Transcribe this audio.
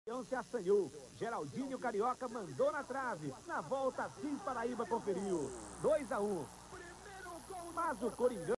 Se assanhou. Geraldinho Carioca mandou na trave. Na volta, Assis Paraíba conferiu. 2-1. Mas o Coringão